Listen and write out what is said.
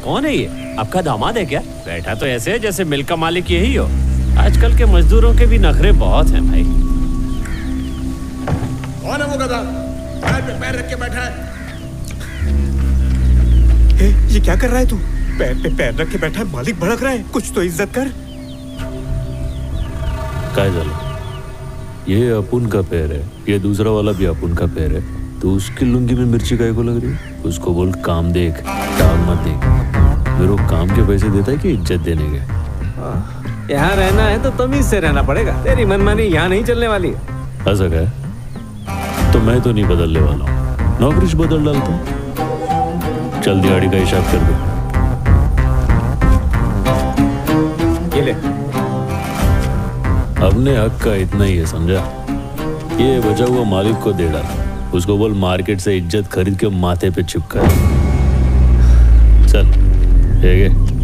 कौन है ये? आपका दामाद है क्या? बैठा तो ऐसे है जैसे मिल का मालिक यही हो। आजकल के मजदूरों के भी नखरे बहुत हैं भाई। कौन है वो गधा? पैर पे पैर रख के बैठा है। ये क्या कर रहा है तू? पैर पे पैर रख के बैठा है, मालिक भड़क रहा है, कुछ तो इज्जत कर। काय झालं? ये अपुन का पैर है, ये दूसरा वाला भी अपुन का पैर है, तो उसकी लुंगी में मिर्ची काय को लग रही है? उसको बोल काम देख, टांग मत देख। मेरे को काम के पैसे देता है कि इज्जत देने के? यहाँ रहना है तो तमीज से रहना पड़ेगा। तेरी मनमानी यहाँ नहीं चलने वाली है। ऐसा क्या है? तो मैं तो नहीं बदलने वाला हूँ, नौकरी से बदल डालता हूँ। चल दिहाड़ी का हिसाब कर दो। ये ले। अपने हक का इतना ही है, समझा? ये बचा हुआ मालिक को दे डाल। उसको बोल मार्केट से इज्जत खरीद के माथे पे चिपका। चल, ठीक है।